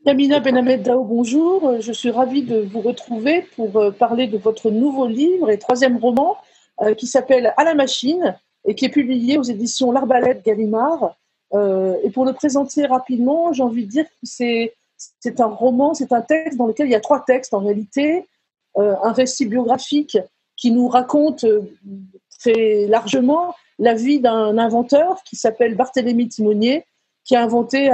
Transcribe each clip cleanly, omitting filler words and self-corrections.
Kamina Benhamed Dao, bonjour. Je suis ravie de vous retrouver pour parler de votre nouveau livre et troisième roman qui s'appelle À la machine et qui est publié aux éditions L'Arbalète Gallimard. Et pour le présenter rapidement, j'ai envie de dire que c'est un roman, c'est un texte dans lequel il y a trois textes en réalité. Un récit biographique qui nous raconte très largement la vie d'un inventeur qui s'appelle Barthélemy Timonier, qui a inventé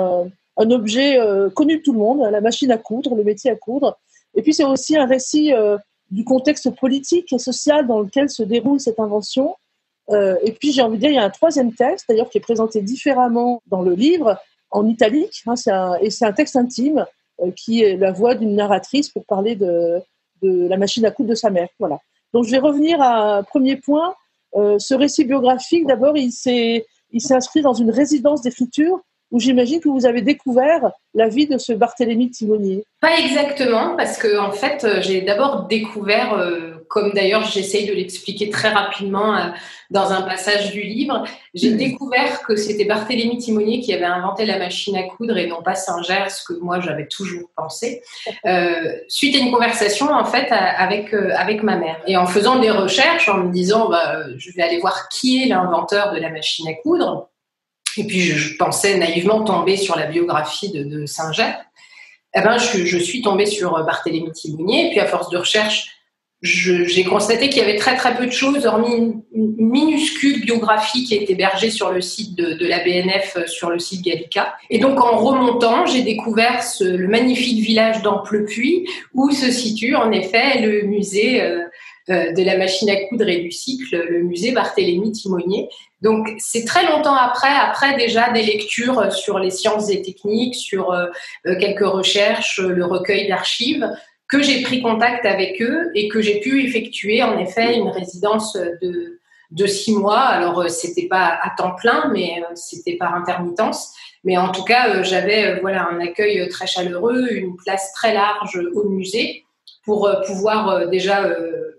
un objet connu de tout le monde, la machine à coudre, le métier à coudre. Et puis c'est aussi un récit du contexte politique et social dans lequel se déroule cette invention. Et puis j'ai envie de dire, il y a un troisième texte, d'ailleurs, qui est présenté différemment dans le livre, en italique, hein, c'est un texte intime qui est la voix d'une narratrice pour parler de la machine à coudre de sa mère. Voilà. Donc je vais revenir à un premier point. Ce récit biographique, d'abord, il s'est inscrit dans une résidence d'écriture où j'imagine que vous avez découvert la vie de ce Barthélemy Timonier. Pas exactement, parce que en fait, j'ai d'abord découvert, comme d'ailleurs j'essaye de l'expliquer très rapidement dans un passage du livre, j'ai découvert que c'était Barthélemy Timonier qui avait inventé la machine à coudre et non pas Singer, ce que moi j'avais toujours pensé, suite à une conversation en fait avec ma mère. Et en faisant des recherches, en me disant je vais aller voir qui est l'inventeur de la machine à coudre. Et puis, je pensais naïvement tomber sur la biographie de Singer. Eh ben, je suis tombée sur Barthélemy Timonier. Et puis, à force de recherche, j'ai constaté qu'il y avait très, très peu de choses, hormis une minuscule biographie qui est hébergée sur le site de la BNF, sur le site Gallica. Et donc, en remontant, j'ai découvert le magnifique village d'Amplepuis, où se situe, en effet, le musée de la machine à coudre et du cycle, le musée Barthélemy Timonier. Donc, c'est très longtemps après déjà des lectures sur les sciences et techniques, sur quelques recherches, le recueil d'archives, que j'ai pris contact avec eux et que j'ai pu effectuer, en effet, une résidence de 6 mois. Alors, c'était pas à temps plein, mais c'était par intermittence. Mais en tout cas, j'avais un accueil très chaleureux, une place très large au musée pour pouvoir déjà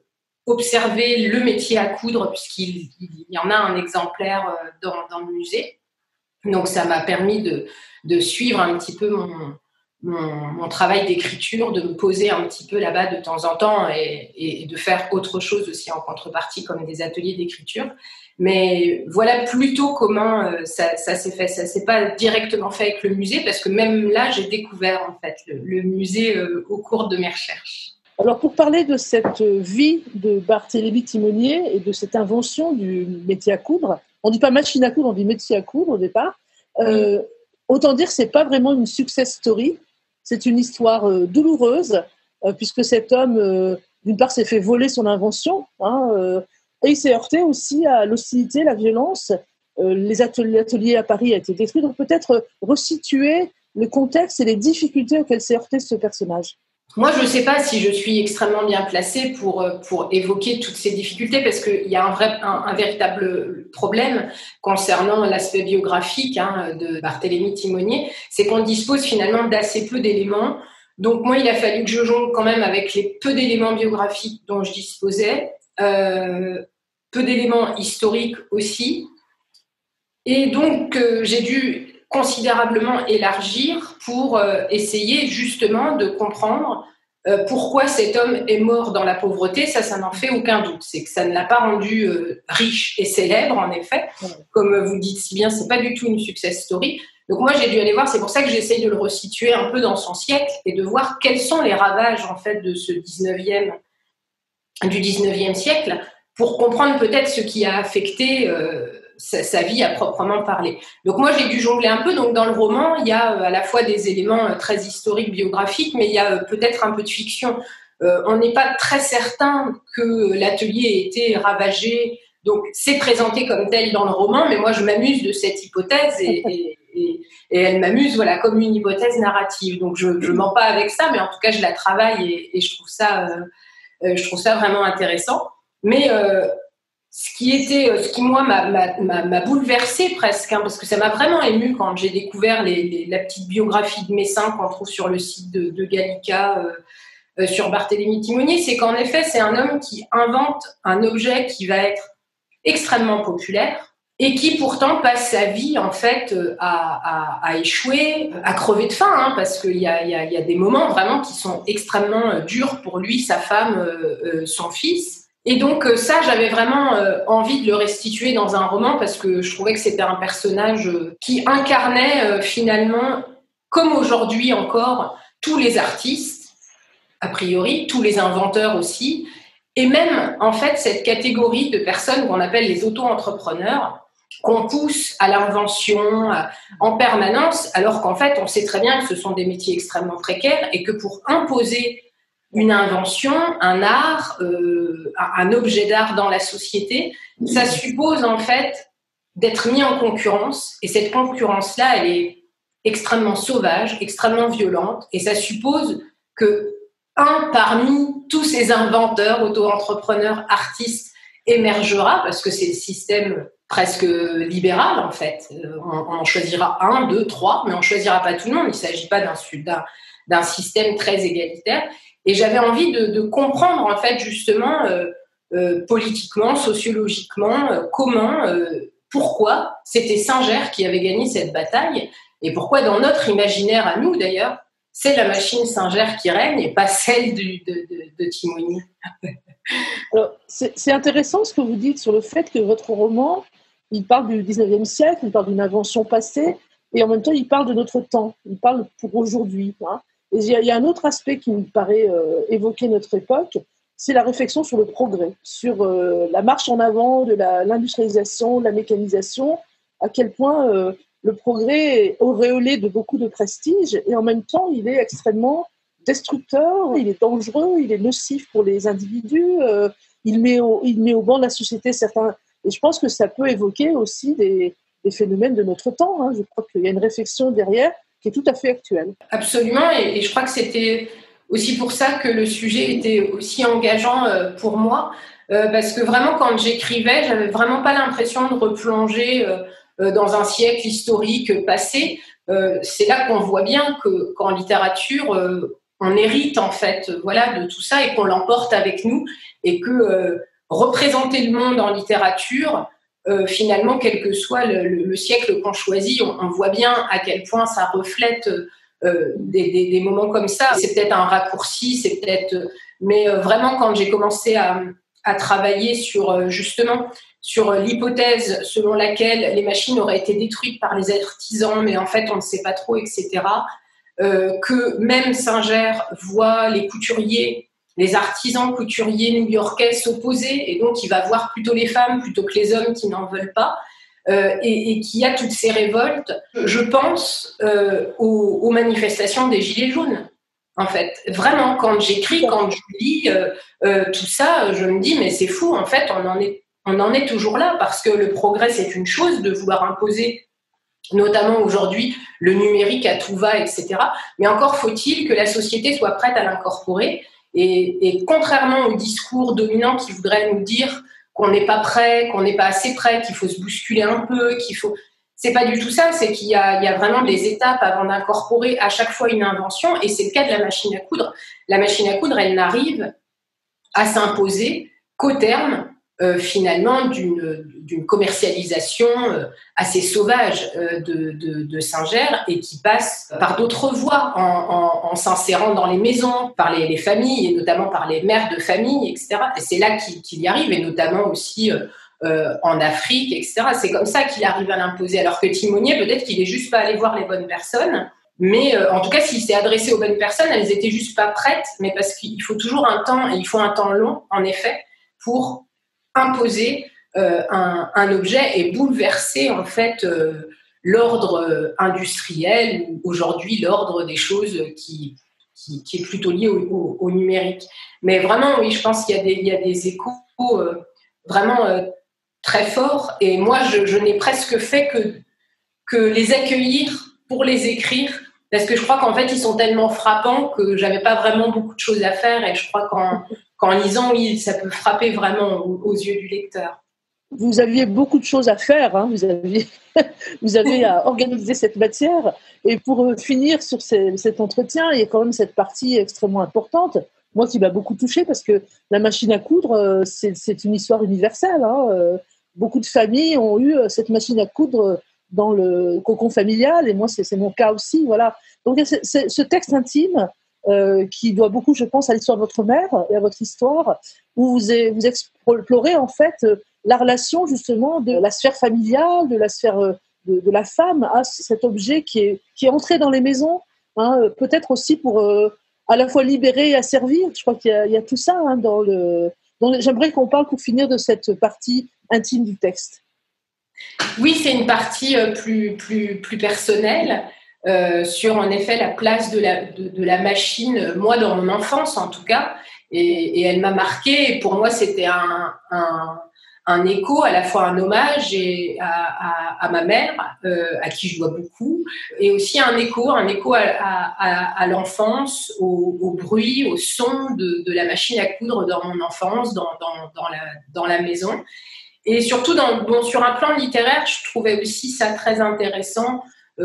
observer le métier à coudre, puisqu'il y en a un exemplaire dans le musée. Donc, ça m'a permis de suivre un petit peu mon travail d'écriture, de me poser un petit peu là-bas de temps en temps et de faire autre chose aussi en contrepartie, comme des ateliers d'écriture. Mais voilà plutôt comment ça s'est fait. Ça ne s'est pas directement fait avec le musée, parce que même là, j'ai découvert en fait le musée au cours de mes recherches. Alors, pour parler de cette vie de Barthélemy Timonier et de cette invention du métier à coudre, on ne dit pas machine à coudre, on dit métier à coudre au départ. Autant dire que ce n'est pas vraiment une success story, c'est une histoire douloureuse, puisque cet homme, d'une part, s'est fait voler son invention, et il s'est heurté aussi à l'hostilité, la violence. Les ateliers à Paris ont été détruits, donc peut-être resituer le contexte et les difficultés auxquelles s'est heurté ce personnage. Moi, je ne sais pas si je suis extrêmement bien placée pour évoquer toutes ces difficultés, parce qu'il y a un véritable problème concernant l'aspect biographique de Barthélemy Timonier, c'est qu'on dispose finalement d'assez peu d'éléments. Donc moi, il a fallu que je jongle quand même avec les peu d'éléments biographiques dont je disposais, peu d'éléments historiques aussi. Et donc, j'ai dû considérablement élargir pour essayer justement de comprendre pourquoi cet homme est mort dans la pauvreté. Ça n'en fait aucun doute. C'est que ça ne l'a pas rendu riche et célèbre, en effet. Comme vous dites si bien, c'est pas du tout une success story. Donc moi, j'ai dû aller voir, c'est pour ça que j'essaye de le resituer un peu dans son siècle et de voir quels sont les ravages, en fait, de du 19e siècle, pour comprendre peut-être ce qui a affecté sa vie à proprement parler. Donc moi, j'ai dû jongler un peu. Donc dans le roman, il y a à la fois des éléments très historiques, biographiques, mais il y a peut-être un peu de fiction. On n'est pas très certain que l'atelier ait été ravagé. Donc c'est présenté comme tel dans le roman, mais moi, je m'amuse de cette hypothèse et elle m'amuse comme une hypothèse narrative. Donc je ne mens pas avec ça, mais en tout cas, je la travaille et je trouve ça vraiment intéressant. Mais ce qui moi m'a bouleversée presque, parce que ça m'a vraiment émue quand j'ai découvert la petite biographie de Messin qu'on trouve sur le site de Gallica sur Barthélemy Timonier, c'est qu'en effet c'est un homme qui invente un objet qui va être extrêmement populaire, et qui pourtant passe sa vie en fait à échouer, à crever de faim, hein, parce qu'il y a des moments vraiment qui sont extrêmement durs pour lui, sa femme, son fils. Et donc ça, j'avais vraiment envie de le restituer dans un roman parce que je trouvais que c'était un personnage qui incarnait finalement, comme aujourd'hui encore, tous les artistes, a priori, tous les inventeurs aussi, et même en fait cette catégorie de personnes qu'on appelle les auto-entrepreneurs, qu'on pousse à l'invention en permanence, alors qu'en fait, on sait très bien que ce sont des métiers extrêmement précaires et que pour imposer une invention, un art, un objet d'art dans la société, ça suppose en fait d'être mis en concurrence. Et cette concurrence-là, elle est extrêmement sauvage, extrêmement violente. Et ça suppose que parmi tous ces inventeurs, auto-entrepreneurs, artistes, émergera, parce que c'est le système presque libéral en fait. On en choisira 1, 2, 3, mais on ne choisira pas tout le monde. Il ne s'agit pas d'un système très égalitaire. Et j'avais envie de comprendre en fait justement politiquement, sociologiquement, comment, pourquoi c'était Singer qui avait gagné cette bataille et pourquoi dans notre imaginaire à nous d'ailleurs, c'est la machine Singer qui règne et pas celle de Timonier. Alors, c'est intéressant ce que vous dites sur le fait que votre roman, il parle du 19e siècle, il parle d'une invention passée, et en même temps, il parle de notre temps, il parle pour aujourd'hui. Hein. Et il y a un autre aspect qui me paraît évoquer notre époque, c'est la réflexion sur le progrès, sur la marche en avant de l'industrialisation, de la mécanisation, à quel point le progrès est auréolé de beaucoup de prestige, et en même temps, il est extrêmement destructeur, il est dangereux, il est nocif pour les individus, il met au banc de la société certains... Et je pense que ça peut évoquer aussi des phénomènes de notre temps. Hein. Je crois qu'il y a une réflexion derrière qui est tout à fait actuelle. Absolument, et je crois que c'était aussi pour ça que le sujet était aussi engageant pour moi, parce que vraiment quand j'écrivais, j'avais vraiment pas l'impression de replonger dans un siècle historique passé. C'est là qu'on voit bien qu'en littérature, on hérite en fait, voilà, de tout ça et qu'on l'emporte avec nous, et que représenter le monde en littérature, finalement, quel que soit le siècle qu'on choisit, on voit bien à quel point ça reflète des moments comme ça. C'est peut-être un raccourci, c'est peut-être, mais vraiment quand j'ai commencé à travailler sur justement sur l'hypothèse selon laquelle les machines auraient été détruites par les artisans, mais en fait on ne sait pas trop, etc. Que même Singer voit les couturiers, les artisans couturiers new-yorkais s'opposer, et donc il va voir plutôt les femmes plutôt que les hommes qui n'en veulent pas, et qu'il y a toutes ces révoltes. Je pense aux manifestations des Gilets jaunes, en fait. Vraiment, quand j'écris, quand je lis tout ça, je me dis, mais c'est fou, en fait, on en est toujours là, parce que le progrès, c'est une chose de vouloir imposer, notamment aujourd'hui, le numérique à tout va, etc. Mais encore faut-il que la société soit prête à l'incorporer. Et contrairement au discours dominant qui voudrait nous dire qu'on n'est pas prêt, qu'on n'est pas assez prêt, qu'il faut se bousculer un peu, c'est pas du tout ça, c'est qu'il y a vraiment des étapes avant d'incorporer à chaque fois une invention, et c'est le cas de la machine à coudre. La machine à coudre, elle n'arrive à s'imposer qu'au terme finalement d'une commercialisation assez sauvage de Singer, et qui passe par d'autres voies en s'insérant dans les maisons, par les familles, et notamment par les mères de famille, etc. Et c'est là qu'il y arrive, et notamment aussi en Afrique, etc. C'est comme ça qu'il arrive à l'imposer, alors que Timonier, peut-être qu'il n'est juste pas allé voir les bonnes personnes. Mais en tout cas, s'il s'est adressé aux bonnes personnes, elles n'étaient juste pas prêtes, mais parce qu'il faut toujours un temps, et il faut un temps long, en effet, pour imposer un objet et bouleverser en fait l'ordre industriel, ou aujourd'hui l'ordre des choses qui est plutôt lié au numérique. Mais vraiment, oui, je pense qu'il y a des échos vraiment très forts, et moi je n'ai presque fait que les accueillir pour les écrire, parce que je crois qu'en fait ils sont tellement frappants que j'avais pas vraiment beaucoup de choses à faire, et je crois qu'en lisant, oui, ça peut frapper vraiment aux yeux du lecteur. Vous aviez beaucoup de choses à faire, hein. Vous avez à organiser cette matière. Et pour finir sur cet entretien, il y a quand même cette partie extrêmement importante, moi qui m'a beaucoup touchée, parce que la machine à coudre, c'est une histoire universelle, hein, beaucoup de familles ont eu cette machine à coudre dans le cocon familial, et moi, c'est mon cas aussi. Voilà. Donc, c'est ce texte intime qui doit beaucoup, je pense, à l'histoire de votre mère et à votre histoire, où vous explorez en fait la relation justement de la sphère familiale, de la sphère de la femme à cet objet qui est entré dans les maisons, hein, peut-être aussi pour à la fois libérer et asservir. Je crois qu'il y a tout ça hein, j'aimerais qu'on parle pour finir de cette partie intime du texte. Oui, c'est une partie plus personnelle sur en effet la place de la machine, moi dans mon enfance en tout cas, et elle m'a marquée. Et pour moi, c'était un écho, à la fois un hommage à ma mère, à qui je dois beaucoup, et aussi un écho à l'enfance, au bruit, au son de la machine à coudre dans mon enfance, dans la maison. Et surtout, sur un plan littéraire, je trouvais aussi ça très intéressant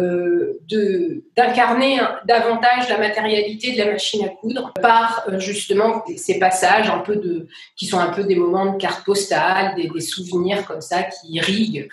d'incarner davantage la matérialité de la machine à coudre par justement ces passages qui sont un peu des moments de carte postale, des souvenirs comme ça qui irriguent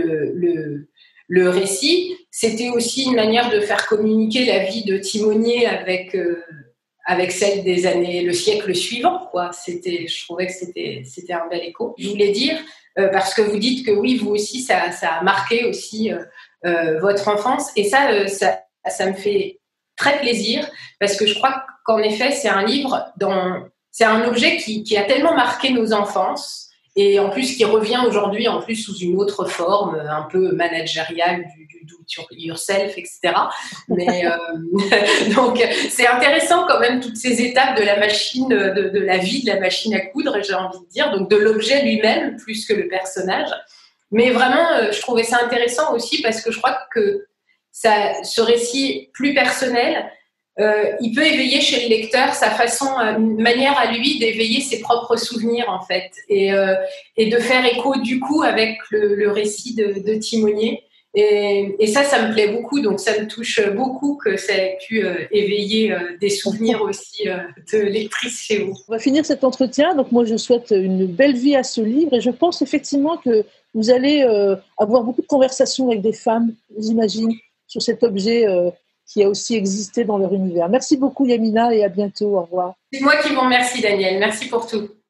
le récit. C'était aussi une manière de faire communiquer la vie de timonier avec celle des années, le siècle suivant, quoi. Je trouvais que c'était un bel écho. Je voulais dire, parce que vous dites que oui, vous aussi, ça a marqué aussi votre enfance, et ça me fait très plaisir, parce que je crois qu'en effet, c'est un livre, c'est un objet qui a tellement marqué nos enfances, et en plus qui revient aujourd'hui en plus sous une autre forme, un peu managériale du do it yourself, etc. Mais donc c'est intéressant quand même toutes ces étapes de la machine, de la vie de la machine à coudre, j'ai envie de dire, donc de l'objet lui-même plus que le personnage. Mais vraiment, je trouvais ça intéressant aussi parce que je crois que ce récit plus personnel, il peut éveiller chez le lecteur sa façon, une manière à lui d'éveiller ses propres souvenirs en fait, et de faire écho du coup avec le récit de Timonier. Et ça me plaît beaucoup, donc ça me touche beaucoup que ça ait pu éveiller des souvenirs aussi de lectrice chez vous. On va finir cet entretien, donc moi je souhaite une belle vie à ce livre, et je pense effectivement que vous allez avoir beaucoup de conversations avec des femmes, j'imagine, sur cet objet qui a aussi existé dans leur univers. Merci beaucoup Yamina, et à bientôt, au revoir. C'est moi qui vous remercie Daniel, merci pour tout.